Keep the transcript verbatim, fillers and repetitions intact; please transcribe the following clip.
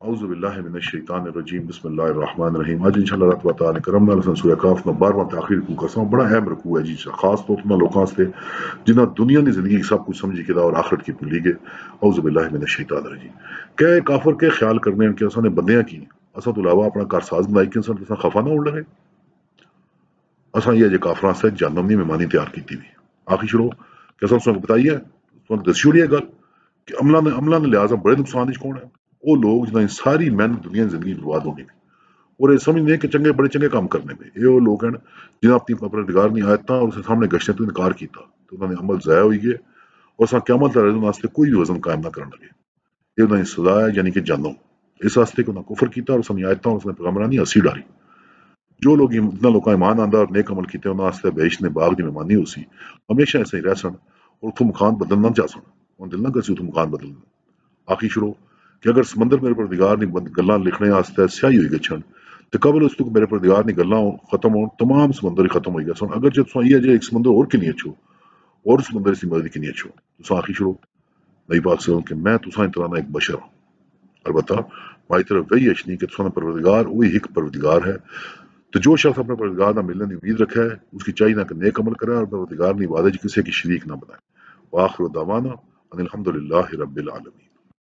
اعوذ باللہ من الشیطان الرجیم بسم اللہ الرحمن الرحیم آج انشاءاللہ اللہ تبارک و تعالی کرم نال اساں سورہ کہف نو بارہواں تے آخری رکوع کرساں بڑا اہم رکوع ہے جی خاص طور پر لوکاں واسطے جنہاں دنیا دی زندگی سب کچھ سمجھی کے دا اور آخرت کی بھولی گئے اعوذ باللہ من الشیطان الرجیم کہ کافر کے خیال کرنے ہیں کہ اساں نے بندیاں کی اساں تو علاوہ اپنا گھر ساز بنائی کہ اساں اساں خفا نہ ہون لگے اساں یہ جے کافراں سے جہنم دی مہمانی تیار کیتی ہوئی آخری شروع کہ اساں تساں بتائیے تساں دسی ہوئی گل کہ عملاں نے عملاں نے لحاظ بڑے نقصان وچ کون ہے وہ لوگ جنہاں دی ساری محنت دنیا کی زندگی برباد ہو گئی اور یہ سمجھنے کہ چنگے بڑے چنگے کام کرنے پہ یہ وہ لوگ ہیں جنہاں اپنی پروردگار نہیں آیتاں اور اسے سامنے گشتیں تو انکار کیتا تو انہوں نے عمل ضائع ہوئی گئے اور اساں قیامت والے دن واسطے کوئی بھی وزن قائم نہ کرن لگے یہ انہوں نے سزا ہے یعنی کہ جہنم اس واسطے کہ انہوں نے کفر کیتا اور اس نے آیتاں اور اس نے پیغمبرانی ہنسی ڈالی جو لوگ جتنا لوگ ایمان آندا اور نیک عمل کیتے انہوں واسطے بہشت نے باغ دی مہمانی ہو سی ہمیشہ ایسے ہی رہ سن اور اتوں مکان بدلنا نہ چاہ سن ان دل نہ کرسی اتوں مکان بدلنا آخری شروع کہ اگر سمندر میرے پروردگار نے گلاں لکھنے واسطے سیاہی ہوئی گچھن تو قبل اس تو میرے پروردگار نے گلاں ختم ہون تمام سمندر ہی ختم ہوئی گئے سن اگر جب تساں یہ جے ایک سمندر اور کنی اچھو اور سمندر اس مدد کنی اچھو تساں آخری شروع نئی پاک سے کہ میں تساں طرح ایک بشر ہوں البتہ مائی طرف وہی اشنی کہ تساں پروردگار وہی ایک پروردگار ہے تو جو شخص اپنے پروردگار نہ ملنے کی امید رکھے ہے اس کی چاہیے نہ کہ نیک عمل کرے اور پروردگار نے وعدے کسی کی شریک نہ بنائے وآخر دعوانا ان الحمد للہ رب العالمین